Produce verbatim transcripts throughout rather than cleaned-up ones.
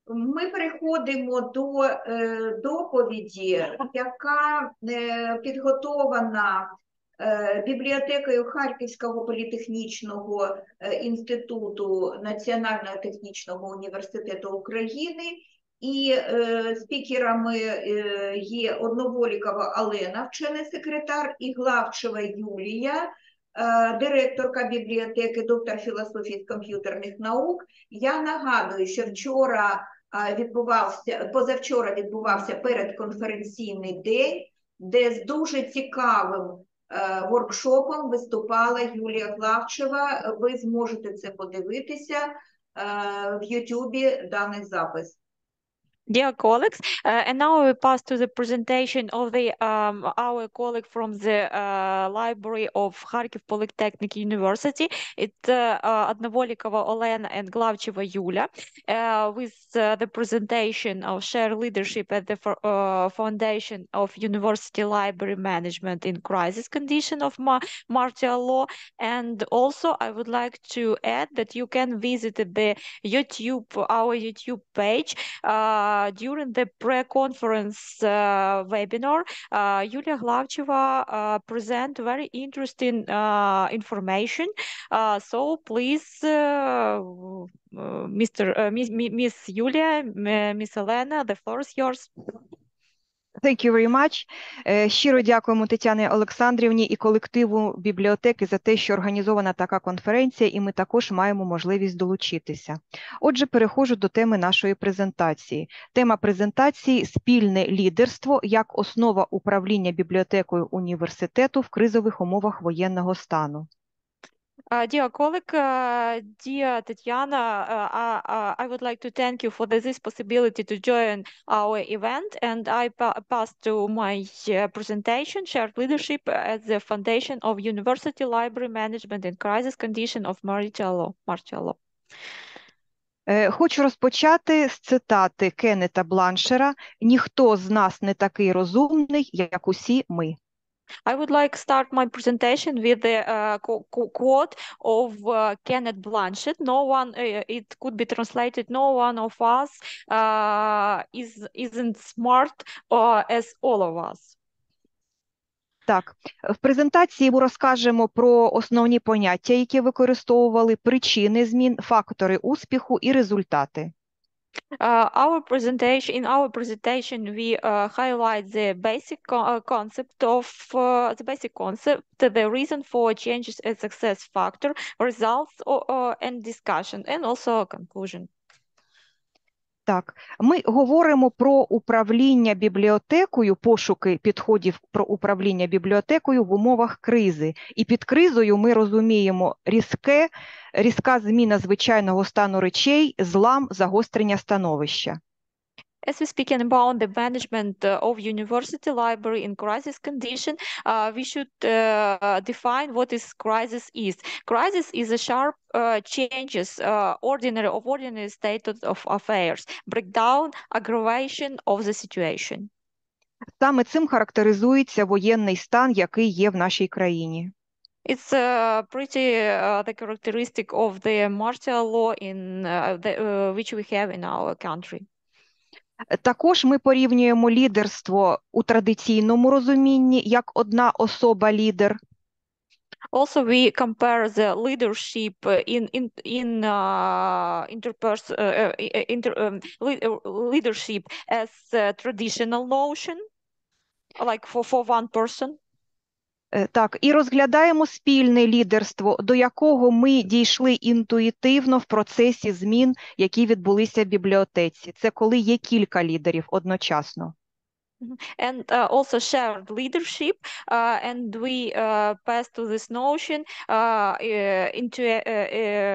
Ми переходимо до е, доповіді, яка е, підготована е, бібліотекою Харківського політехнічного е, інституту Національного технічного університету України. І е, спікерами е, є Одноволікова Олена, вчений секретар, і Главчева Юлія, е, директорка бібліотеки, доктор філософії з комп'ютерних наук. Я нагадую, що вчора відбувався, позавчора відбувався передконференційний день, де з дуже цікавим е, воркшопом виступала Юлія Главчева. Ви зможете це подивитися е, в Ютубі, даний запис. Dear colleagues, uh, and now we pass to the presentation of the um, our colleague from the uh, library of Kharkiv Polytechnic University. It's uh, uh, Одноволікова Olena and Glavcheva Yulia, uh, with uh, the presentation of shared leadership at the uh, foundation of University Library Management in crisis condition of ma martial law. And also, I would like to add that you can visit the YouTube, our YouTube page. Uh, Uh, during the pre-conference uh, webinar, uh, Yulia Glavcheva uh, present very interesting uh, information. Uh, so please, uh, uh, Mister Uh, Miss, Miss Yulia, Miss Elena, the floor is yours. Thank you very much. Щиро дякуємо Тетяні Олександрівні і колективу бібліотеки за те, що організована така конференція, і ми також маємо можливість долучитися. Отже, переходжу до теми нашої презентації. Тема презентації – спільне лідерство як основа управління бібліотекою університету в кризових умовах воєнного стану. Uh, dear colleague, uh, dear Tatiana, uh, uh, I would like to thank you for this possibility to join our event, and I pa pass to my uh, presentation, Shared Leadership as the Foundation of University Library Management in Crisis Condition of Martial Law. Martial Law. Хочу розпочати з цитати Кеннета Бланшера «Ніхто з нас не такий розумний, як усі ми». I would like to start my presentation with the uh, quote of uh, Kenneth Blanchett. No one, uh, it could be translated, no one of us uh, is, isn't smart uh, as all of us. Так, в презентації ми розкажемо про основні поняття, які використовували, причини змін, фактори успіху і результати. Uh, our presentation, in our presentation, we uh, highlight the basic co uh, concept of uh, the basic concept, the reason for changes as success factor, results or, or, and discussion, and also a conclusion. Так, ми говоримо про управління бібліотекою, пошуки підходів про управління бібліотекою в умовах кризи. І під кризою ми розуміємо різке, різка зміна звичайного стану речей, злам, загострення становища. As we speak about the management of university library in crisis condition, uh, we should uh, define what is crisis is. Crisis is a sharp uh, changes, uh, ordinary of ordinary state of affairs, breakdown, aggravation of the situation. Саме цим характеризується воєнний стан, який є в нашій країні. It's uh, pretty uh, the characteristic of the martial law in uh, the, uh, which we have in our country. Також ми порівнюємо лідерство у традиційному розумінні як одна особа лідер. Also, we compare the leadership in in in uh, interpers uh, inter um, leadership as a traditional notion, like for for one person. Так, і розглядаємо спільне лідерство, до якого ми дійшли інтуїтивно в процесі змін, які відбулися в бібліотеці. Це коли є кілька лідерів одночасно. And uh, also shared leadership, uh, and we uh, pass to this notion uh, into uh,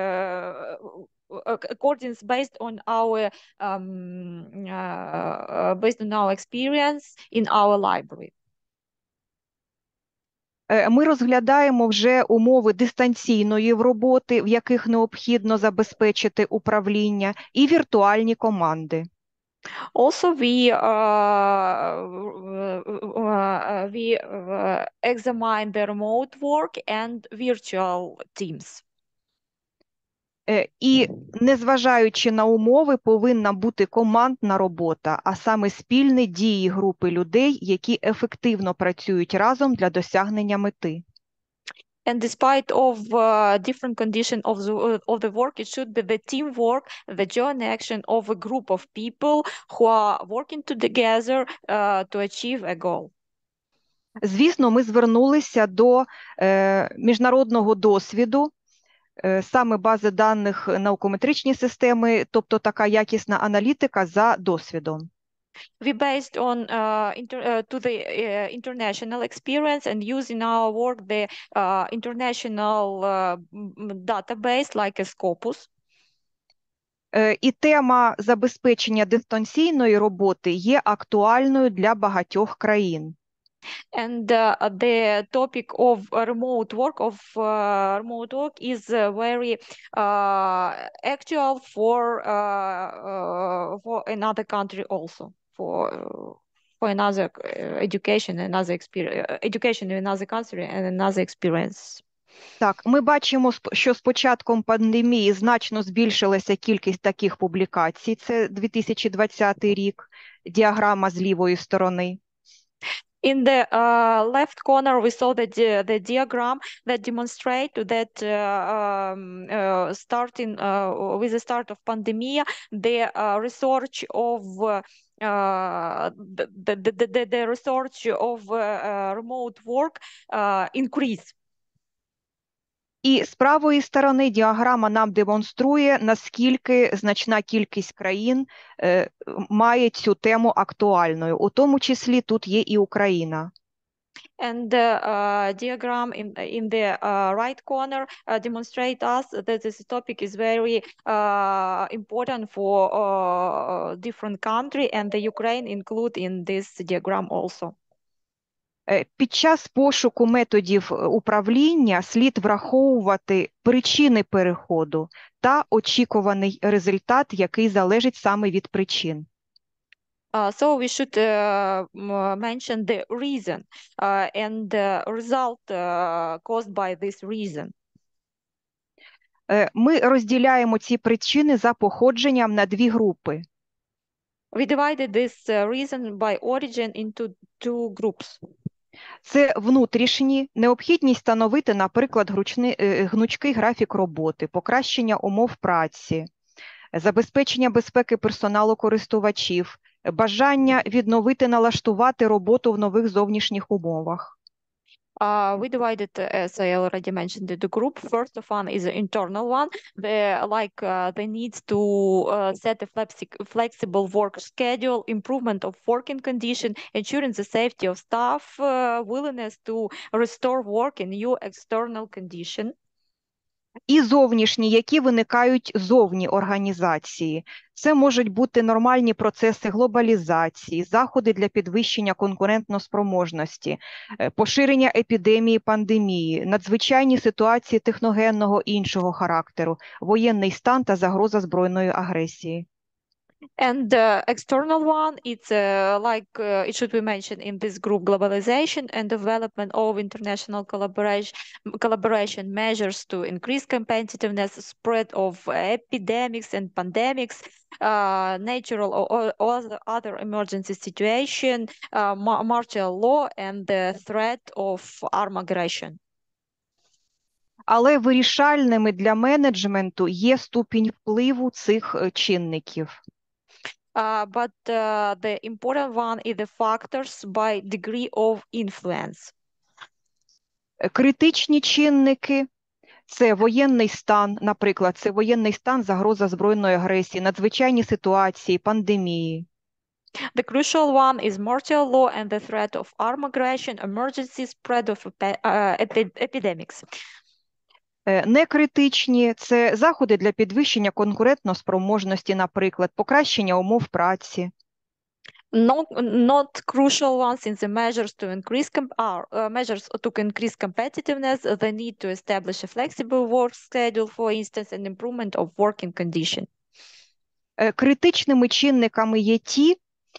uh, accordance based on our um, uh, based on our experience in our library. Ми розглядаємо вже умови дистанційної роботи, в яких необхідно забезпечити управління, і віртуальні команди. Also, we uh, uh, we uh, examine the remote work and virtual teams. Е, І, незважаючи на умови, повинна бути командна робота, а саме спільні дії групи людей, які ефективно працюють разом для досягнення мети. And despite of uh, different condition of the uh, of the work, it should be the teamwork, the joint action of a group of people who are working together uh, to achieve a goal. Звісно, ми звернулися до е, міжнародного досвіду, е, саме бази даних наукометричні системи, тобто така якісна аналітика за досвідом. We based on uh, inter, uh, to the uh, international experience and use in our work the uh, international uh, database like a Scopus. Е, І тема забезпечення дистанційної роботи є актуальною для багатьох країн. And uh, the topic of uh, remote work of uh, remote work is uh, very uh, actual for uh, uh, for another country also for uh, for another uh, education, another experience, education in another country and another experience. Так, ми бачимо, що з початком пандемії значно збільшилася кількість таких публікацій. Це дві тисячі двадцятий рік, діаграма з лівої сторони. In the uh, left corner, we saw the, the diagram that demonstrate that uh, um, uh, starting uh, with the start of pandemic, the uh, research of uh, the, the, the, the research of uh, uh, remote work uh, increased. І з правої сторони діаграма нам демонструє, наскільки значна кількість країн е, має цю тему актуальною. У тому числі тут є і Україна. And the uh, diagram in in the uh, right corner uh, demonstrate us that this topic is very uh, important for uh, different country, and the Ukraine include in this diagram also. Під час пошуку методів управління слід враховувати причини переходу та очікуваний результат, який залежить саме від причин. Uh, so we should uh, mention the reason uh, and the result uh, caused by this reason. Ми розділяємо ці причини за походженням на дві групи. We divided this uh, reason by origin into two groups. Це внутрішні, необхідність встановити, наприклад, гручний, гнучкий графік роботи, покращення умов праці, забезпечення безпеки персоналу користувачів, бажання відновити, налаштувати роботу в нових зовнішніх умовах. Uh, we divided, as I already mentioned, the group. First of one is the internal one, the like uh, the needs to uh, set a flexi flexible work schedule, improvement of working condition, ensuring the safety of staff, uh, willingness to restore work in new external condition. І зовнішні, які виникають зовні організації. Це можуть бути нормальні процеси глобалізації, заходи для підвищення конкурентноспроможності, поширення епідемії, пандемії, надзвичайні ситуації техногенного і іншого характеру, воєнний стан та загроза збройної агресії. And the external one, it's uh, like uh, it should be mentioned in this group: globalization and development of international collaboration, collaboration measures to increase competitiveness, spread of epidemics and pandemics, uh, natural or, or other emergency situation, uh, martial law, and the threat of armed aggression. Але вирішальними для менеджменту є ступінь впливу цих чинників. Uh, but uh, the important one is the factors by degree of influence. Критичні чинники – це воєнний стан, наприклад, це воєнний стан, загроза збройної агресії, надзвичайні ситуації, пандемії. The crucial one is martial law and the threat of armed aggression, emergency, spread of uh, epi epidemics. Некритичні – це заходи для підвищення конкурентноспроможності, наприклад, покращення умов праці. Not, not crucial ones in the measures to increase are uh, measures to increase competitiveness, the need to establish a flexible work schedule, for instance, and improvement of working condition. Критичними чинниками є ті,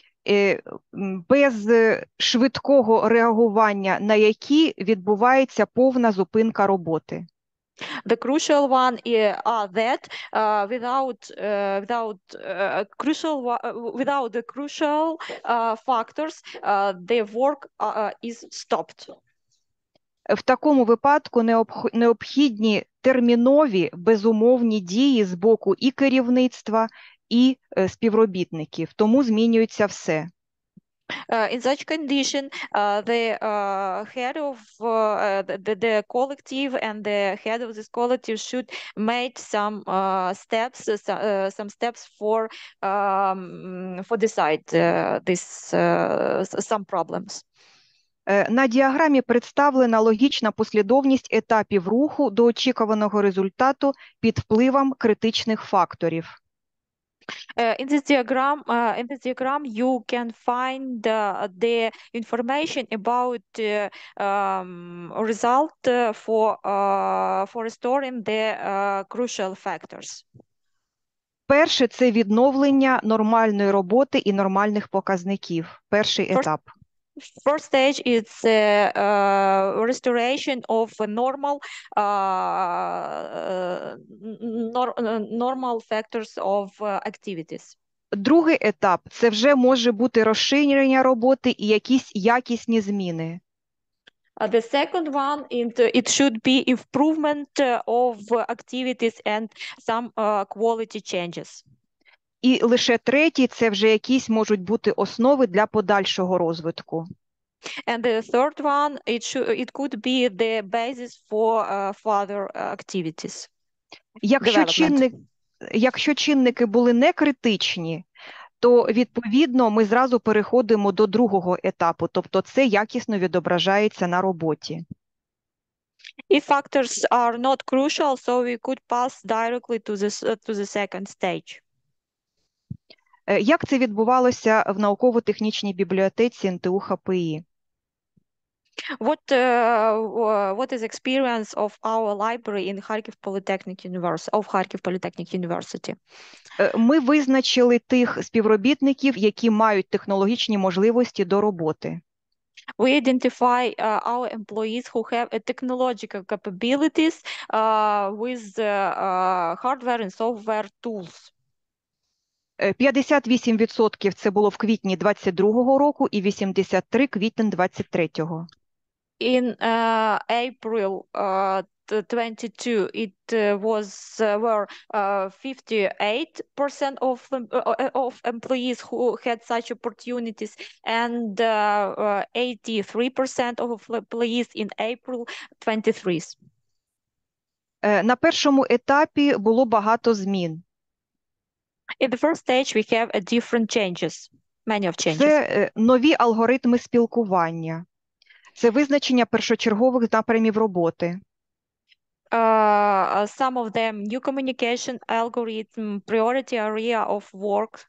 без швидкого реагування на які відбувається повна зупинка роботи. The crucial one is uh, that uh, without uh, without uh, crucial without the crucial uh, factors, uh, the work uh, is stopped. В такому випадку необхідні термінові, безумовні дії з боку і керівництва, і співробітників, тому змінюється все. Uh, in such condition, uh, the uh, head of uh, the, the collective and the head of this collective should make some uh, steps, uh, some steps for um, for decide uh, this uh, some problems. На діаграмі представлена логічна послідовність етапів руху до очікуваного результату під впливом критичних факторів. Uh, in this diagram, uh, in this diagram, you can find uh, the information about uh, um, result uh, for uh, for restoring the uh, crucial factors. Перше – це відновлення нормальної роботи і нормальних показників. Перший First, етап. First stage is uh, uh, restoration of normal uh, nor normal factors of uh, activities. Другий етап – це вже може бути розширення роботи і якісь якісні зміни. Uh, the second one, it, it should be improvement of activities and some uh, quality changes. І лише третій – це вже якісь можуть бути основи для подальшого розвитку. And the third one, it should, it could be the basis for uh, further activities. Якщо, чинник, якщо чинники були не критичні, то, відповідно, ми зразу переходимо до другого етапу, тобто це якісно відображається на роботі. If factors are not crucial, so we could pass directly to the, to the second stage. Як це відбувалося в науково-технічній бібліотеці ен те у ха пе і? What, uh, what is experience of our library in Kharkiv Polytechnic University, of Kharkiv Polytechnic University? Ми визначили тих співробітників, які мають технологічні можливості до роботи. We identify uh, our employees who have a technological capabilities uh, with uh, uh, hardware and software tools. п'ятдесят вісім відсотків це було в квітні двадцять другого року і вісімдесят три відсотки квітень двадцять третього. In uh, April uh, twenty-two, it uh, was uh, were uh, fifty-eight percent of uh, of employees who had such opportunities, and uh, uh, eighty-three percent of employees in April twenty-three. На першому етапі було багато змін. In the first stage, we have a different changes, many of changes. Це нові алгоритми спілкування. Це визначення першочергових напрямів роботи. Uh, some of them new communication algorithm, priority area of work.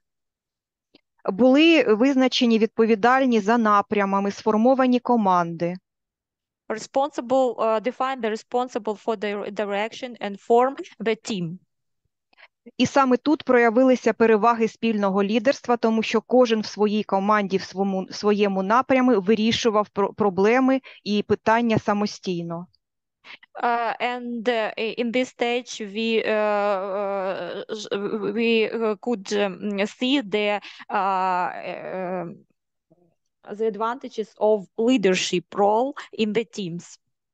Були визначені відповідальні за напрямами, сформовані команди. Responsible, uh, define the responsible for the direction and form the team. І саме тут проявилися переваги спільного лідерства, тому що кожен в своїй команді, в своєму, своєму напрямі вирішував про проблеми і питання самостійно. Uh, and uh, in this stage, we uh, uh, we could um, see the uh, uh, the advantages of leadership role in the teams.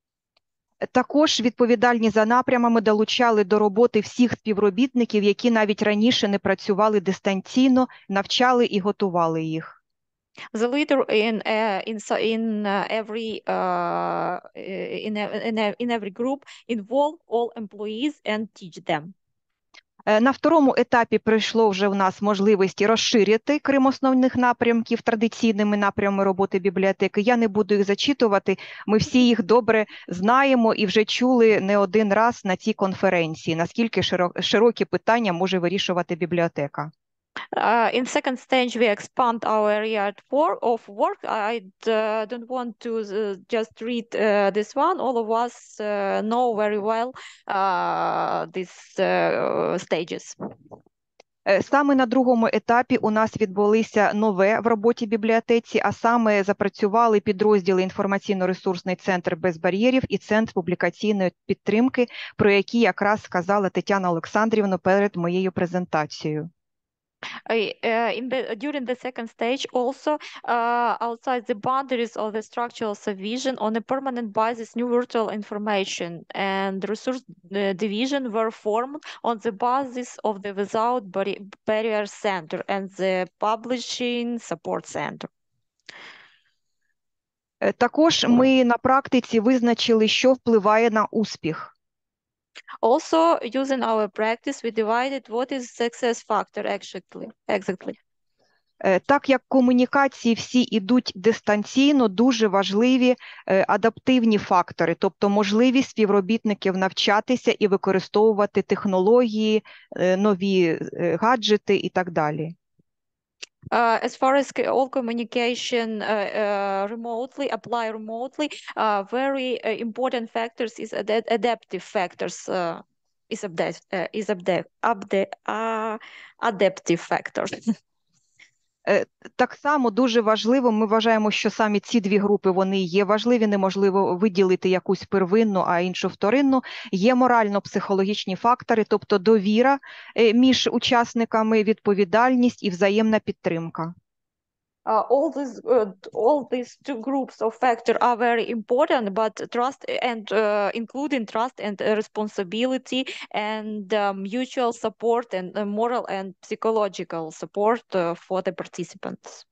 Також відповідальні за напрямами долучали до роботи всіх співробітників, які навіть раніше не працювали дистанційно, навчали і готували їх. The leader in uh, in in uh, every uh, in in in every group involve all employees and teach them. На второму етапі прийшло вже в нас можливість розширити крім основних напрямків традиційними напрямами роботи бібліотеки. Я не буду їх зачитувати, ми всі їх добре знаємо і вже чули не один раз на цій конференції, наскільки широкі питання може вирішувати бібліотека. Uh, in second stage, we expand our area of work. I uh, don't want to uh, just read uh, this one. All of us uh, know very well uh, these uh, stages. Саме на другому етапі у нас відбулися нове в роботі бібліотеці, а саме запрацювали підрозділи інформаційно-ресурсний центр без бар'єрів і центр публікаційної підтримки, про які якраз сказала Тетяна Олександрівна перед моєю презентацією. Uh, in the during the second stage, also uh, outside the boundaries of the structural subdivision, on a permanent basis, new virtual information and resource uh, division were formed on the basis of the Without Barrier Center and the Publishing Support Center. Також ми на практиці визначили, що впливає на успіх. Also, using our practice, we divided what is success factor actually, exactly. Так як комунікації всі ідуть дистанційно, дуже важливі адаптивні фактори, тобто можливість співробітників навчатися і використовувати технології, нові гаджети і так далі. Uh, as far as all communication uh, uh, remotely, apply remotely, uh, very uh, important factors is ad adaptive factors, uh, is, adapt uh, is adapt uh, adaptive factors. Так само дуже важливо, ми вважаємо, що самі ці дві групи, вони є важливі, неможливо виділити якусь первинну, а іншу вторинну. Є морально-психологічні фактори, тобто довіра між учасниками, відповідальність і взаємна підтримка. Uh, all these uh, all these two groups of factors are very important, but trust and uh, including trust and responsibility and uh, mutual support and uh, moral and psychological support uh, for the participants.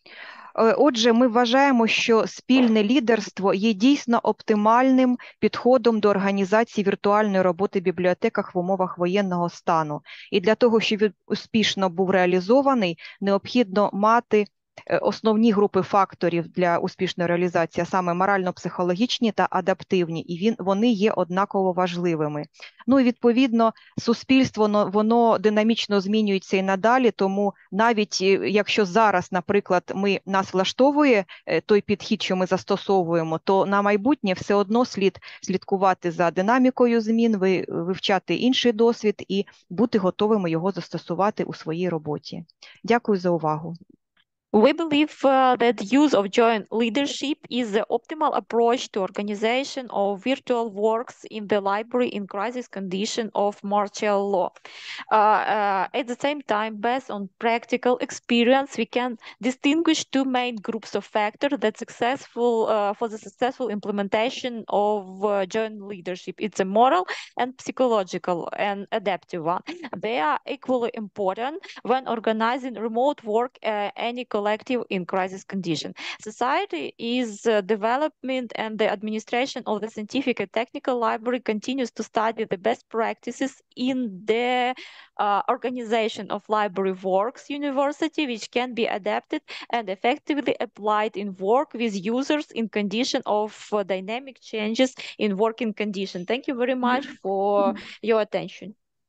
Отже, ми вважаємо, що спільне лідерство є дійсно оптимальним підходом до організації віртуальної роботи в бібліотеках в умовах воєнного стану. І для того, щоб він успішно був реалізований, необхідно мати основні групи факторів для успішної реалізації, а саме морально-психологічні та адаптивні, і він, вони є однаково важливими. Ну і відповідно суспільство, воно динамічно змінюється і надалі, тому навіть якщо зараз, наприклад, ми, нас влаштовує той підхід, що ми застосовуємо, то на майбутнє все одно слід слідкувати за динамікою змін, вивчати інший досвід і бути готовими його застосувати у своїй роботі. Дякую за увагу. We believe uh, that use of joint leadership is the optimal approach to organization of virtual works in the library in crisis condition of martial law. Uh, uh, at the same time, based on practical experience, we can distinguish two main groups of factors that successful uh, for the successful implementation of uh, joint leadership. It's a moral and psychological and adaptive one. They are equally important when organizing remote work, uh, any collective in crisis condition. Society is uh, development and the administration of the scientific and technical library continues to study the best practices in the uh, organization of library works university, which can be adapted and effectively applied in work with users in condition of uh, dynamic changes in working condition. Thank you very much for your attention.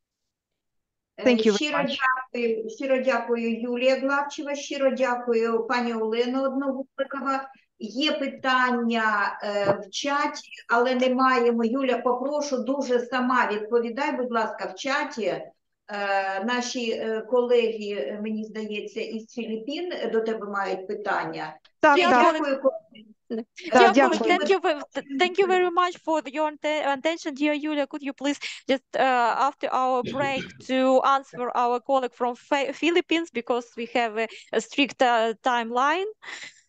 Thank you щиро дякую, щиро дякую, Юлія Главчева, щиро дякую, пані Олена Одногубикова. Є питання е, в чаті, але не маємо. Юля, попрошу дуже сама відповідай, будь ласка, в чаті. Е, наші е, колеги, мені здається, із Філіппін до тебе мають питання. Так, Я так. дякую. Да, Dear colleague, дякую. thank you, thank you very much for your attention, dear Yulia. Could you please just uh, after our break to answer our colleague from Philippines because we have a, a strict uh, timeline.